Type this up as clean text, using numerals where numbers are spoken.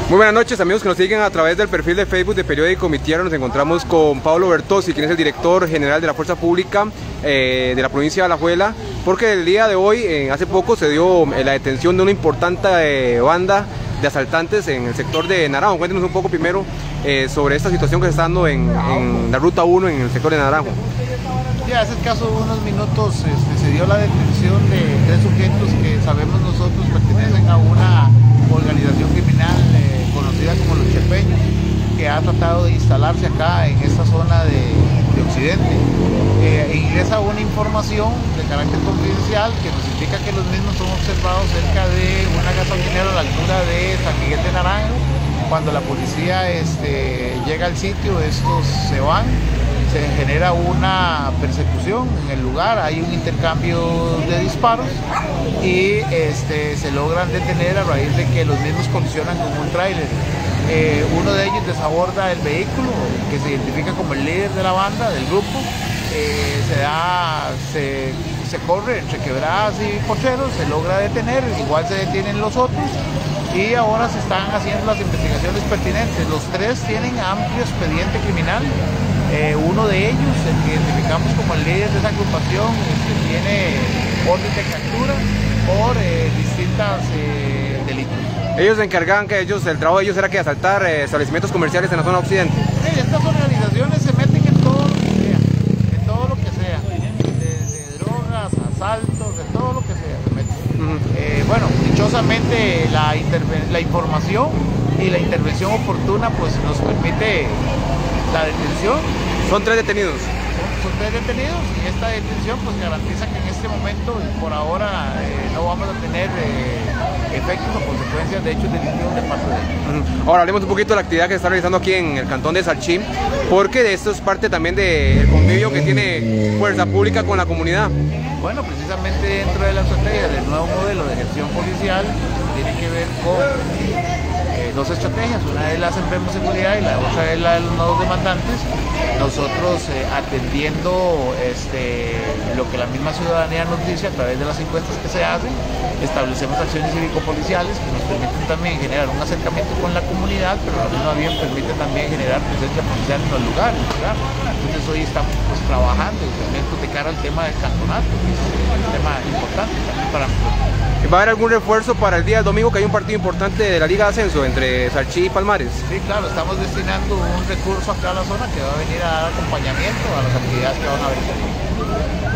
Muy buenas noches, amigos que nos siguen a través del perfil de Facebook de Periódico Mi Tierra. Nos encontramos con Pablo Bertozzi, quien es el director general de la Fuerza Pública de la provincia de Alajuela, porque el día de hoy, hace poco, se dio la detención de una importante banda de asaltantes en el sector de Naranjo. Cuéntenos un poco primero sobre esta situación que se está dando en la Ruta 1 en el sector de Naranjo. Ya hace escaso unos minutos se dio la detención de 3 sujetos que sabemos nosotros pertenecen a una organización criminal conocida como los Chepeños, que ha tratado de instalarse acá en esta zona de Occidente. Ingresa una información de carácter confidencial que nos indica que los mismos son observados cerca de una gasolinera a la altura de San Miguel de Naranjo. Cuando la policía llega al sitio, estos se van. Se genera una persecución en el lugar, hay un intercambio de disparos y se logran detener a raíz de que los mismos colisionan con un tráiler. Uno de ellos desaborda el vehículo, que se identifica como el líder de la banda, del grupo. Se corre entre quebradas y cocheros, se logra detener, igual se detienen los otros y ahora se están haciendo las investigaciones pertinentes. Los 3 tienen amplio expediente criminal. Uno de ellos, el que identificamos como el líder de esa agrupación, tiene orden de captura por distintos delitos. Ellos se encargaban que el trabajo de ellos era que asaltar establecimientos comerciales en la zona occidente. Sí, estas organizaciones se meten en todo lo que sea, desde drogas, asaltos, de todo lo que sea se meten. Bueno, dichosamente la información y la intervención oportuna pues nos permite la detención. Son 3 detenidos. Son 3 detenidos y esta detención pues garantiza que en este momento, por ahora, no vamos a tener efectos o consecuencias de hechos delictivos de parte de ellos. Ahora hablemos un poquito de la actividad que se está realizando aquí en el cantón de Salchín, porque de esto es parte también del convivio que tiene Fuerza Pública con la comunidad. Bueno, precisamente dentro de la estrategia del nuevo modelo de gestión policial tiene que ver con 2 estrategias, una es la Sembremos Seguridad y la otra es la de los nuevos demandantes. Nosotros atendiendo lo que la misma ciudadanía nos dice a través de las encuestas que se hacen, establecemos acciones cívico-policiales que nos permiten también generar un acercamiento con la comunidad, pero a la misma vez permite también generar presencia policial en los lugares, ¿verdad? Entonces hoy estamos trabajando elementos de cara al tema del cantonato, que es un tema importante también para nosotros. ¿Va a haber algún refuerzo para el día del domingo, que hay un partido importante de la Liga de Ascenso entre Salchí y Palmares? Sí, claro, estamos destinando un recurso acá a la zona que va a venir a dar acompañamiento a las actividades que van a haber.